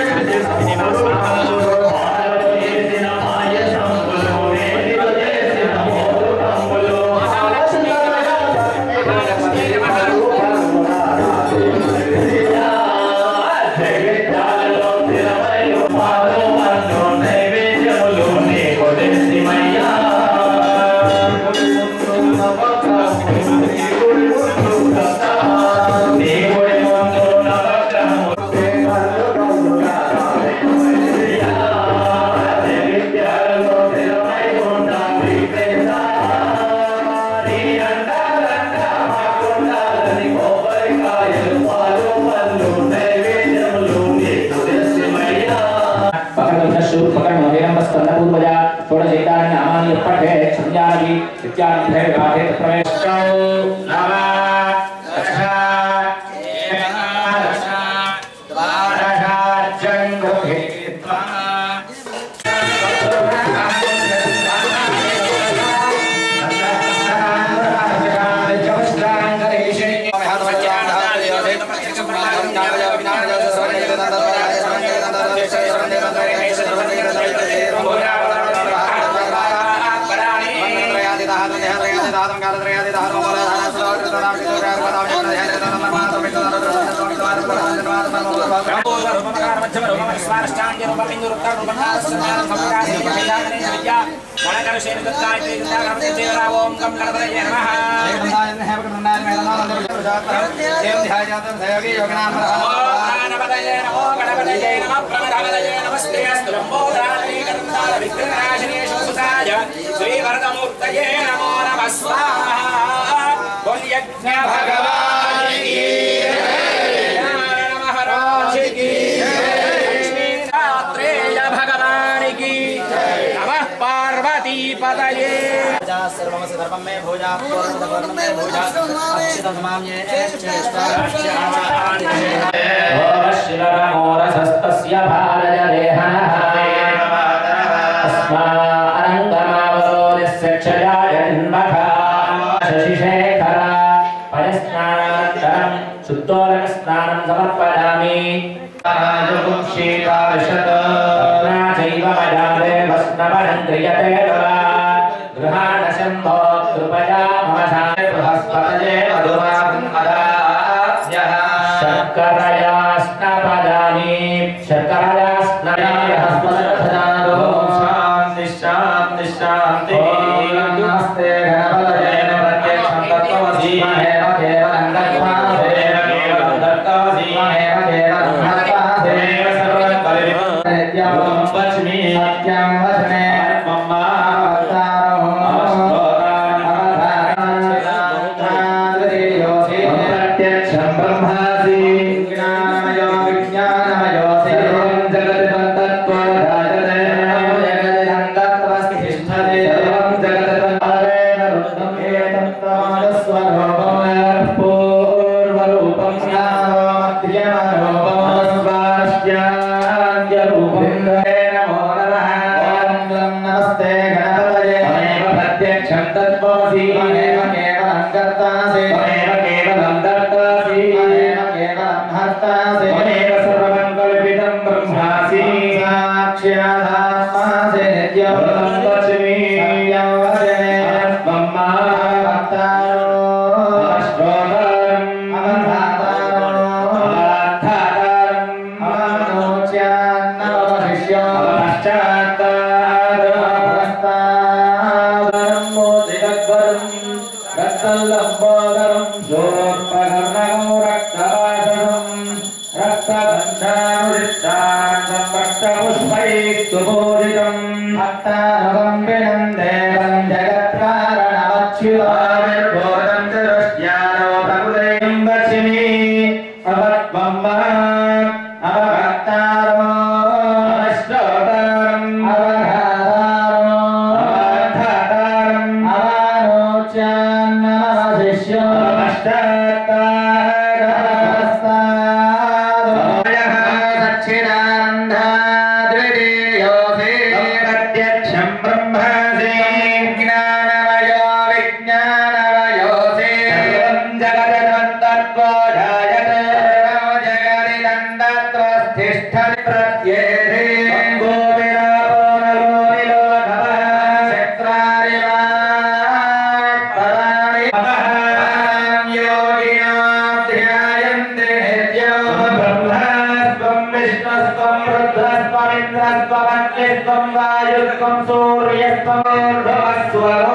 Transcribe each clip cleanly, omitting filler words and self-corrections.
जगति अग्निस्त्वं वायुस्त्वं सूर्यस्त्वमेर्भवस्वरो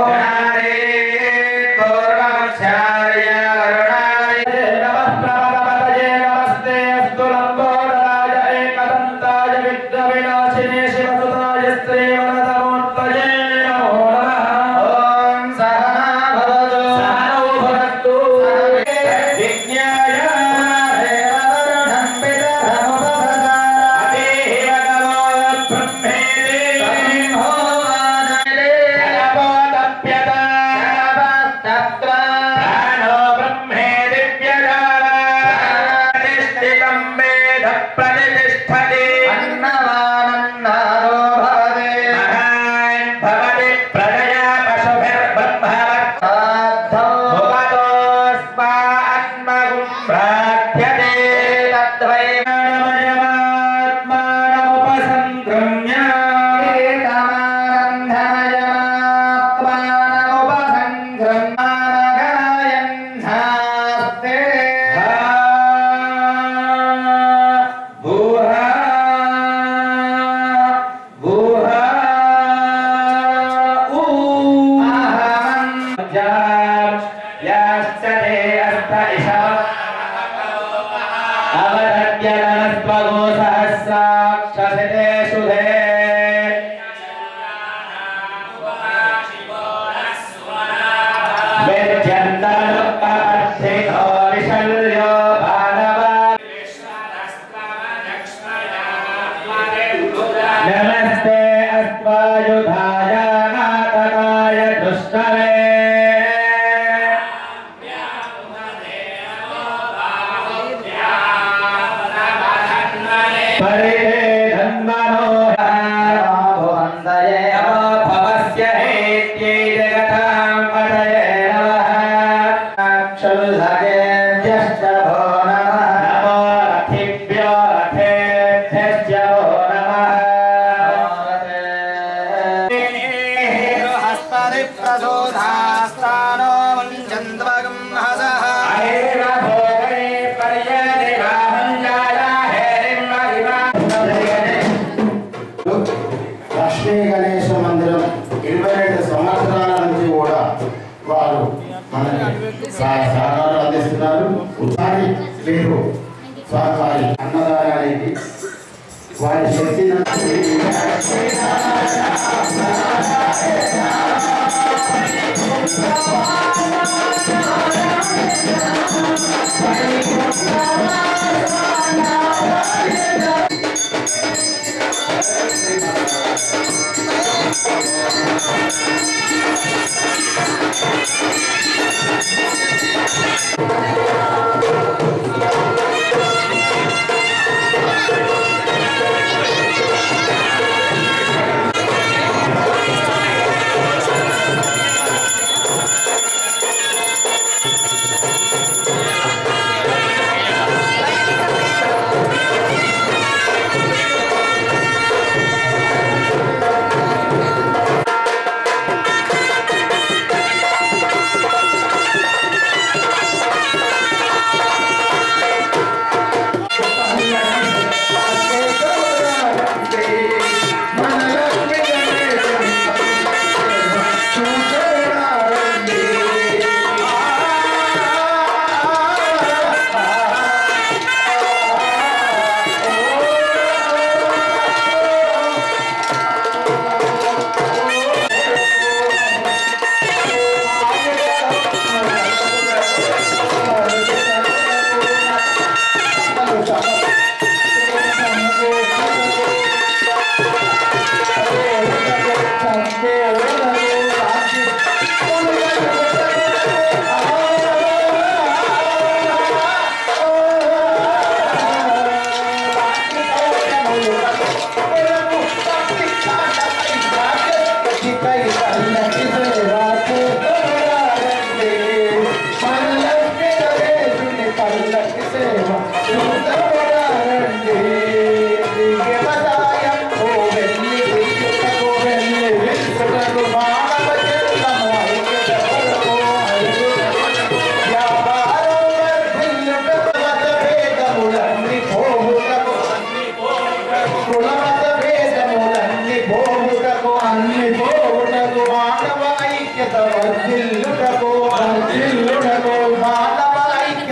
नमस्ते अस्वायुधाय नाटकाय दुष्टवे परिते धन्वनो भवन्दये भवस्य हेत्यै जगतां पतये नमः क्षुल्लकेभ्यश्च भो नमः नमो रथिभ्यो रथेभ्यश्च भो नमः प्रसोधास्तानो मुञ्चन्द्वगं हसः లక్ష్మీ గణేశ మందిరం 22 సంవత్సరాల నుంచి కూడా వారు మనకి సహకారం అందిస్తున్నారు. ఒకసారి మీరు వారి అన్నదానానికి వారి శక్తి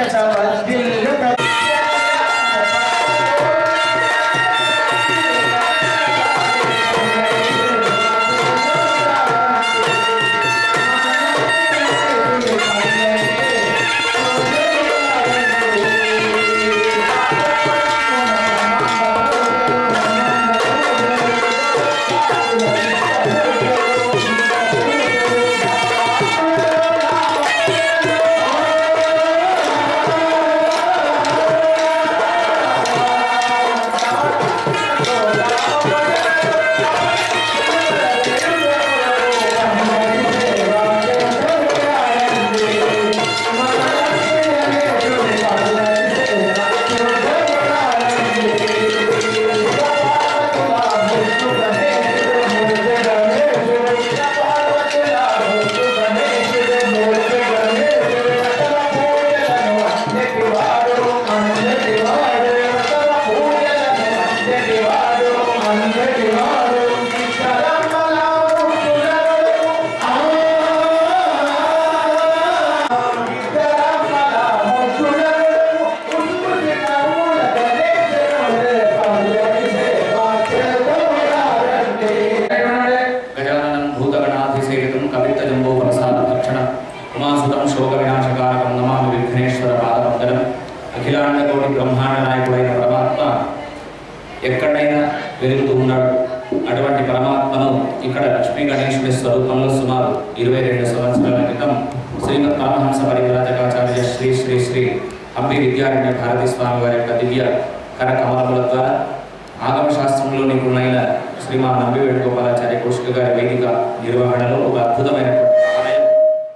ఎక్కడైనా వెలుగుతూ ఉన్నాడు. అటువంటి పరమాత్మను ఇక్కడ లక్ష్మీ గణేశుడి స్వరూపంలో సుమారు 22 సంవత్సరాల క్రితం శ్రీమద్ పరమహంస పరివ్రాజకాచార్య శ్రీ శ్రీ శ్రీ హంపి విద్యారణ్య భారతీ స్వామి వారి యొక్క దివ్య కరకమలముల ద్వారా ఆగమ శాస్త్రంలో నిపుణులైన శ్రీమాన్ నంబి వేణుగోపాలాచార్య కౌశిక గారి వేదిక నిర్వహణలో ఒక అద్భుతమైన ఆలయం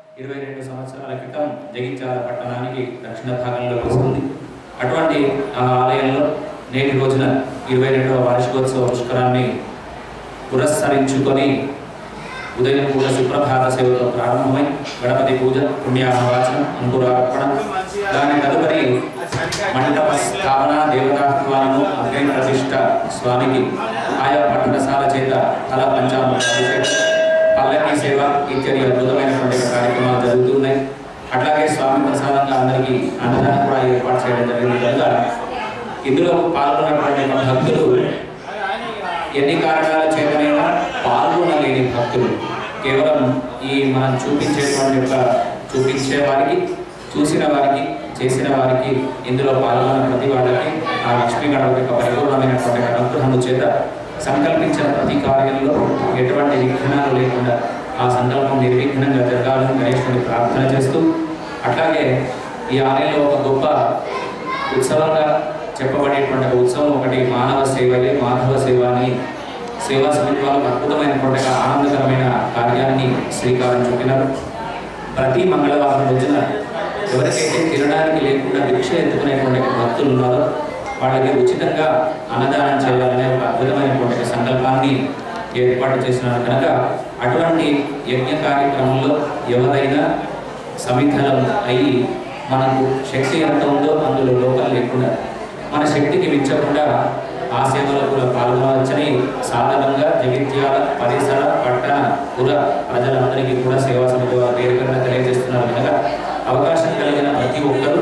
22 సంవత్సరాల క్రితం జగిత్యాల పట్టణానికి దక్షిణ భాగంలో వస్తుంది. అటువంటి ఆ ఆలయంలో నేటి రోజున 22వ వార్షికోత్సవ పుష్కరాన్ని పురస్కరించుకొని ఉదయం పూట సుప్రభాత సేవతో ప్రారంభమై గణపతి పూజ, పుణ్యాహవాచనం, అంకురార్పణ, దాని తదుపరి మండప స్థాపన, దేవతాహ్వానము, అగ్ని ప్రతిష్ఠ, స్వామికి ఆయా పట్టణశాల చేత తల పంచామృత అభిషేకం, పల్లకి సేవ ఇత్యాది అద్భుతమైనటువంటి కార్యక్రమాలు జరుగుతున్నాయి. అట్లాగే స్వామి ప్రసాదంగా అందరికీ అన్నదానం కూడా ఏర్పాటు చేయడం జరిగింది. కనుక ఇందులో పాల్గొన్నటువంటి భక్తులు ఎన్ని కారణాల చేతనైనా పాల్గొనలేని భక్తులు కేవలం ఈ మనం చూపించే వారికి, చూసిన వారికి, చేసిన వారికి, ఇందులో పాల్గొన్న ప్రతి వాళ్ళకి ఆ లక్ష్మీ గణపతి యొక్క పరిపూర్ణమైనటువంటి అనుగ్రహము చేత సంకల్పించిన ప్రతి కార్యంలో ఎటువంటి విఘ్నాలు లేకుండా ఆ సంకల్పం నిర్విఘ్నంగా జరగాలని గణేశుడిని ప్రార్థన చేస్తూ, అట్లాగే ఈ ఆలయంలో ఒక గొప్ప ఉత్సవంగా చెప్పబడేటువంటి ఉత్సవం ఒకటి మానవ సేవలే మాధవ సేవ అని సేవా సమితి వాళ్ళు అద్భుతమైనటువంటి ఆనందకరమైన కార్యాన్ని శ్రీకారం చుట్టినారు. ప్రతి మంగళవారం రోజున ఎవరికైతే తినడానికి లేకుండా భిక్ష ఎత్తుకునేటువంటి భక్తులు ఉన్నారో వాళ్ళకి ఉచితంగా అన్నదానం చేయాలనే ఒక అద్భుతమైనటువంటి సంకల్పాన్ని ఏర్పాటు చేసినారు. కనుక అటువంటి యజ్ఞ కార్యక్రమంలో ఎవరైనా సమిధలం అయ్యి మనకు శక్తి ఎంత ఉందో అందులో లోపం లేకుండా మన శక్తికి మించకుండా ఆ సేవలో కూడా పాల్గొనవచ్చని సాధారణంగా జగిత్యాల పరిసర పట్టణ పుర ప్రజలందరికీ కూడా సేవా సమితి వారు పేరుగా తెలియజేస్తున్నారు. కనుక అవకాశం కలిగిన ప్రతి ఒక్కరూ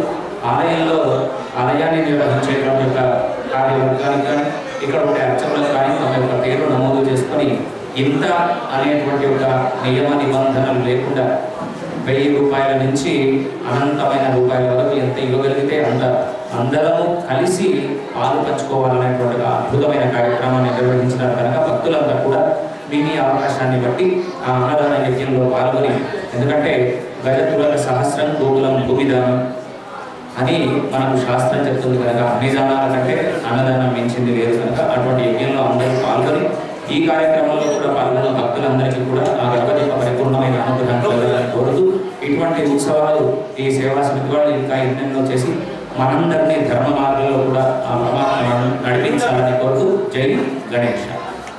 ఆలయాన్ని నిర్వహించేటువంటి యొక్క కార్యవర్గానికి కానీ ఇక్కడ ఉండే అర్చకులకు కానీ తమ యొక్క పేరు నమోదు చేసుకొని ఇంత అనేటువంటి ఒక నియమ నిబంధనలు లేకుండా 1000 రూపాయల నుంచి అనంతమైన రూపాయల వరకు ఎంత ఇవ్వగలిగితే అంత అందరము కలిసి పాలు పంచుకోవాలనేటువంటి అద్భుతమైన కార్యక్రమాన్ని నిర్వహించినారు. కనుక భక్తులంతా కూడా మీ అవకాశాన్ని బట్టి ఆ అన్నదాన యజ్ఞంలో పాల్గొని, ఎందుకంటే గజతుల సహస్రం గోకులం భూమిదానం అని మనకు శాస్త్రం చెప్తుంది. కనుక అన్ని దానాల కంటే అన్నదానం మించింది లేదు. కనుక అటువంటి యజ్ఞంలో అందరూ పాల్గొని ఈ కార్యక్రమంలో కూడా పాల్గొన్న భక్తులందరికీ కూడా ఆ గణపతి యొక్క పరిపూర్ణమైన అనుగ్రహం కలగాలని కోరుతూ ఇటువంటి ఉత్సవాలు ఈ సేవా సమితి వాళ్ళు ఇంకా ఎన్నెన్నో చేసి మనందరినీ ధర్మ మార్గంలో కూడా ఆ ప్రమాణాలను నడిపించాలని కోరుతూ జై గణేష్.